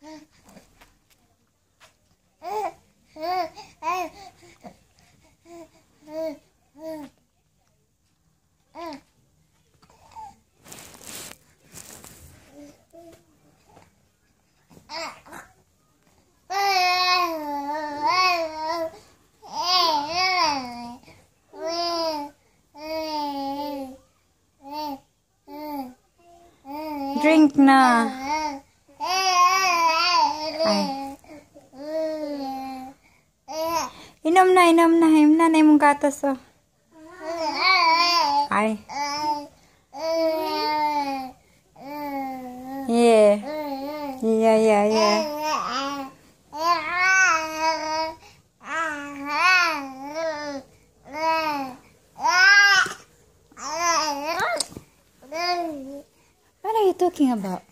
Drink na. Ay. Inom na imong gatas oh. Ay. Yeah. Yeah. What are you talking about?